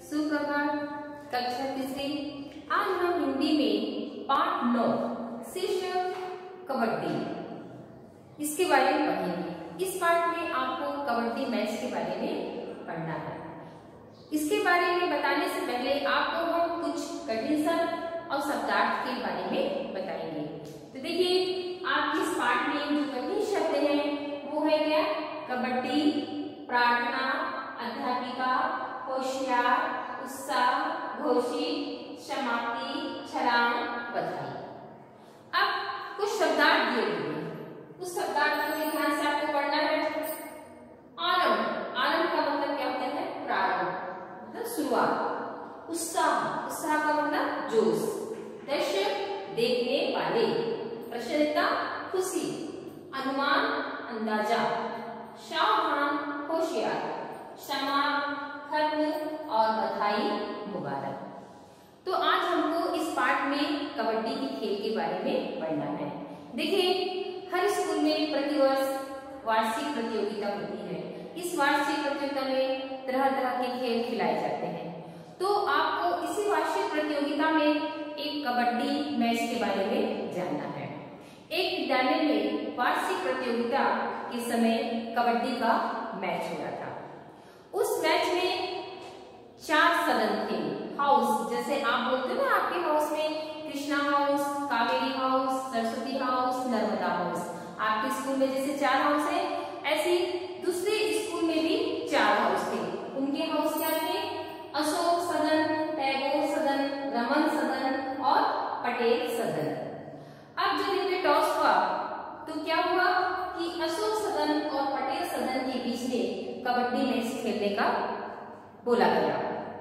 सुप्रभात। कक्षा तीसरी। आज हम हिंदी में पाठ 9 शीर्षक कबड्डी इसके बारे में पढ़ेंगे। इस पाठ में आपको कबड्डी मैच के बारे में पढ़ना है। इसके बारे में बताने से पहले आपको हम कुछ कठिन शब्द और शब्दार्थ के बारे में बताएंगे। तो देखिए, आप इस पाठ में जो कठिन शब्द हैं वो है क्या? कबड्डी, प्रार्थना, अध्यापिका, होशियार, उत्साह, घोषित, समाप्ति, छलांग, बधाई। अब कुछ शब्दार्थ दिए हुए हैं, उस शब्दार्थ को ध्यान से आपको पढ़ना है। आरंभ, आरंभ का मतलब क्या होता है? प्रारंभ, मतलब शुरुआत। उत्साह, उत्साह का मतलब जोश। दर्शक, देखने वाले। प्रसन्नता, खुशी। अनुमान, अंदाजा। सावधान, होशियार। क्षमा, खत्म, और बधाई, मुबारक। तो आज हमको इस पाठ में कबड्डी के खेल के बारे में पढ़ना है। देखिए, हर स्कूल में प्रतिवर्ष वार्षिक प्रतियोगिता होती है। इस वार्षिक प्रतियोगिता में तरह तरह के खेल खिलाए जाते हैं। तो आपको इसी वार्षिक प्रतियोगिता में एक कबड्डी मैच के बारे में जानना है। एक विद्यालय में वार्षिक प्रतियोगिता के समय कबड्डी का मैच हो रहा था। उस मैच में 4 सदन थे। हाउस, जैसे आप बोलते हो ना, आपके हाउस में Krishna house, Kaveri house, Saraswati house, Narmada house. आपके स्कूल में जैसे 4 हाउस है, ऐसे दूसरे स्कूल में भी 4 हाउस थे। उनके हाउस क्या थे? अशोक सदन, टैगोर सदन, रमन सदन और पटेल सदन। अब जब इनमें टॉस हुआ तो क्या हुआ कि अशोक सदन और पटेल सदन के बीच में कबड्डी मैच खेलने का बोला गया।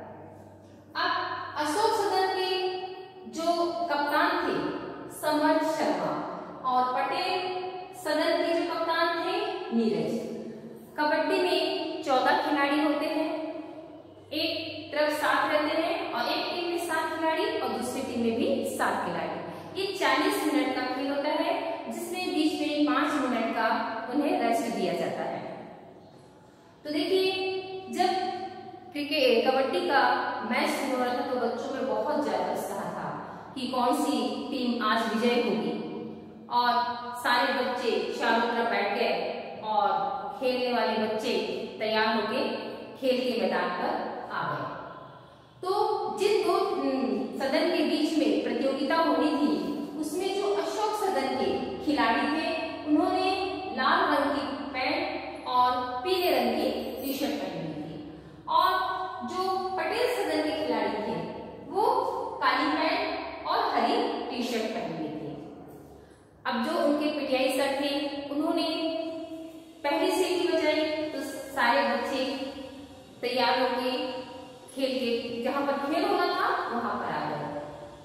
अब अशोक सदन के जो कप्तान थे समर्थ शर्मा और पटेल सदन के जो कप्तान थे नीरज। कबड्डी में 14 खिलाड़ी होते हैं। एक तरफ 7 रहते हैं और एक टीम में 7 खिलाड़ी और दूसरी टीम में भी 7 खिलाड़ी। ये 40 मिनट का खेल होता है, जिसमें बीच में 5 मिनट का उन्हें रेस्ट दिया जाता है। तो देखिए, जब क्रिकेट कबड्डी का मैच शुरू हो रहा था तो बच्चों में बहुत ज्यादा उत्साह था कि कौन सी टीम आज विजय होगी। और सारे बच्चे चारों तरफ बैठ गए और खेलने वाले बच्चे तैयार होके खेल के मैदान पर आ गए। तो जिन 2 सदन के बीच में प्रतियोगिता होनी थी, उसमें जो अशोक सदन के खिलाड़ी थे उन्होंने लाल रंग की पैंट और पीले रंग की टी शर्ट पहनी थी, और जो पटेल सदन के खिलाड़ी थे वो काली पैंट और हरी टी शर्ट पहनी थी। अब जो उनके पीटीआई सर थे उन्होंने पहली सीटी बजाई तो सारे बच्चे तैयार होके खेल के जहां पर खेल होना था वहां पर आ गए,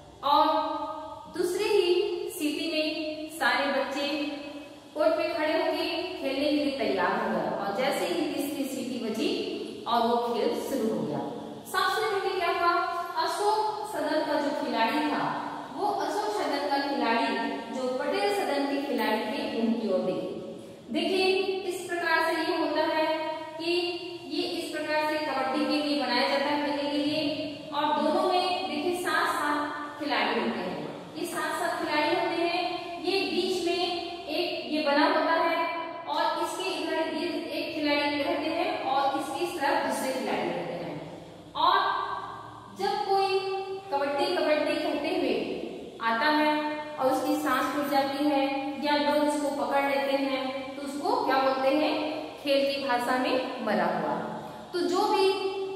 और दूसरी ही सीटी में सारे बच्चे कोर्ट पे खड़े होके खेलने के लिए तैयार हो गए। और जैसे ही तीसरी सीटी बजी और वो खेल शुरू हो गया। सबसे पहले क्या हुआ? अशोक सदन का जो खिलाड़ी था वो अशोक सदन का खिलाड़ी जो पटेल सदन के खिलाड़ी थे उनकी ओर देखिए, इस प्रकार से ये होता है कि ये इस प्रकार से कबड्डी के लिए बनाया जाता है खेलने के लिए। और दोनों में देखिए 7-7 खिलाड़ी होते हैं। ये 7-7 खिलाड़ी होते हैं। ये बीच में एक ये बना होता है और इसके इधर ये एक खिलाड़ी रहते हैं और इसकी तरफ दूसरे खिलाड़ी रहते हैं। और जब कोई कबड्डी कबड्डी कहते हुए आता है और उसकी सांस टूट जाती है या लोग उसको पकड़ लेते हैं तो उसको क्या बोलते हैं? खेल की भाषा में मरा हुआ। तो जो भी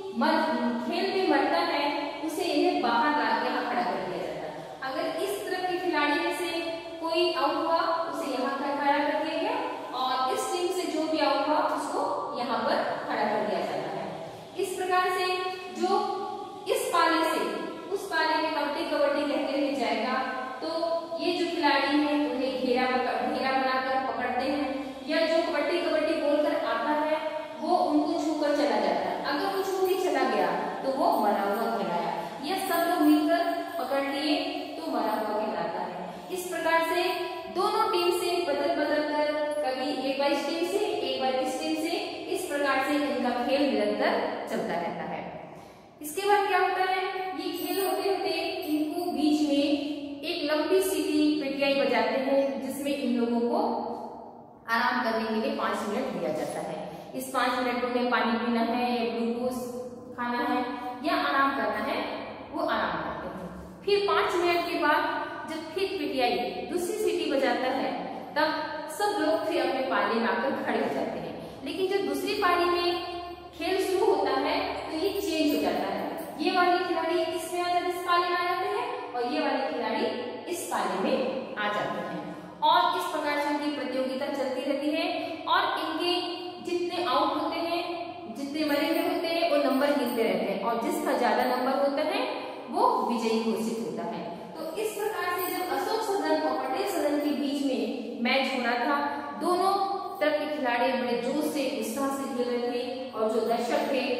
खेल में मरता है उसे इन्हें बाहर ला के यहाँ खड़ा कर दिया जाता है। अगर इस तरह के खिलाड़ी में से कोई आउट हुआ उसे यहाँ पर खड़ा कर दिया गया, और इस टीम से जो भी आउट हुआ उसको यहाँ पर खड़ा कर दिया जाता है। इस प्रकार से जो इस पाले से उस पाले में कबड्डी कबड्डी कहते हुए जाएगा तो ये जो खिलाड़ी है उन्हें घेरा बनाकर पकड़ते हैं, या जो कबड्डी कबड्डी बोलकर आता है वो उनको छूकर चला जाता है। अगर वो छू ही चला गया तो वो मरा हुआ कहलाया, या सब लोग मिलकर पकड़ लिए तो मरा हुआ कहलाता है। इस प्रकार से दोनों टीम से बदल कर कभी एक बार इस टीम से एक बार इस टीम से, इस प्रकार से इनका खेल निरंतर चलता रहता है। इसके बाद करने के लिए 5 मिनट दिया जाता है। इस 5 मिनट में पानी पीना है, ग्लूकोज खाना है या आराम करना है, वो आराम करते हैं। फिर 5 मिनट के बाद जब फिर पीटीआई दूसरी सीटी बजाता है तब सब लोग फिर अपने पाले में आकर खड़े हो जाते हैं। लेकिन जब दूसरी पारी में खेल शुरू होता है तो ये चेंज हो जाता है, ये वाले खिलाड़ी इसमें आ जाते, इस पाले में आ जाते हैं और ये वाले खिलाड़ी इस पाले में आ जाते हैं। और इस प्रकार से उनकी प्रतियोगिता चलती रहती है और इनके जितने आउट होते हैं, जितने मरे हुए होते हैं, वो नंबर गिनते रहते हैं और जिसका ज्यादा नंबर होता है वो विजयी घोषित होता है। तो इस प्रकार से जब अशोक सदन और पटेल सदन के बीच में मैच हो रहा था, दोनों तरफ के खिलाड़ी बड़े जोश से उत्साह से खेल रहे थे और जो दर्शक थे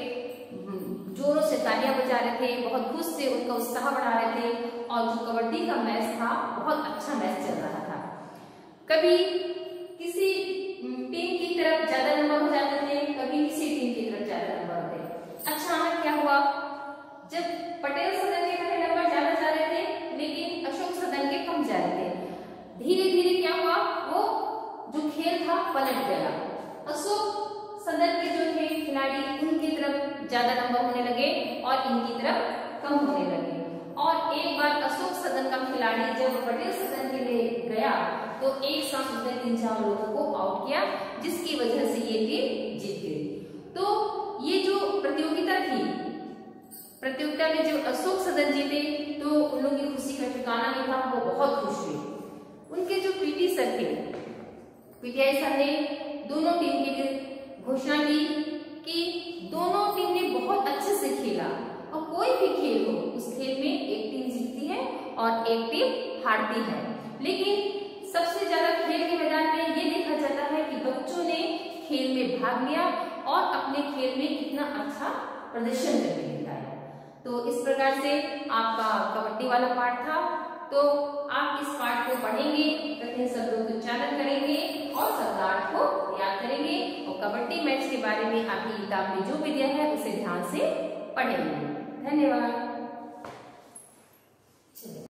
जोरों से तालियां बजा रहे थे, बहुत खुश से उनका उत्साह बढ़ा रहे थे और जो कबड्डी का मैच था बहुत अच्छा मैच चल रहा था। कभी किसी टीम की तरफ ज्यादा नंबर हो जाते थे, कभी किसी टीम की तरफ ज्यादा नंबर होते। अच्छा क्या हुआ, जब पटेल सदन के पहले नंबर ज्यादा जा रहे थे लेकिन अशोक सदन के कम जा रहे थे, धीरे धीरे क्या हुआ, वो जो खेल था पलट गया। अशोक सदन के जो थे खिलाड़ी उनकी तरफ ज्यादा नंबर होने लगे और इनकी तरफ कम होने लगे। और एक बार अशोक सदन का खिलाड़ी जब पटेल सदन के लिए गया तो एक साथ उसने 3-4 लोगों को आउट किया, जिसकी वजह से ये टीम जीत गई। तो ये जो प्रतियोगिता थी, प्रतियोगिता में जब अशोक सदन जीते तो उन लोगों की खुशी का ठिकाना नहीं था, वो बहुत खुश हुए। उनके जो पीटी सर थे, पीटीआई सर ने दोनों टीम के लिए घोषणा की कि दोनों टीम ने बहुत अच्छे से खेला और कोई भी खेल हो उस खेल में एक टीम जीतती है और एक टीम हारती है। लेकिन सबसे ज्यादा खेल के मैदान में ये देखा जाता है कि बच्चों ने खेल में भाग लिया और अपने खेल में कितना अच्छा प्रदर्शन करके दिखाया। तो इस प्रकार से आपका कबड्डी वाला पाठ था। तो आप इस पाठ को पढ़ेंगे, कठिन शब्दों को उच्चारण करेंगे और शब्दार्थ को याद करेंगे और कबड्डी मैच के बारे में आपकी किताब में जो भी दिया है उसे ध्यान से पढ़ेंगे। धन्यवाद।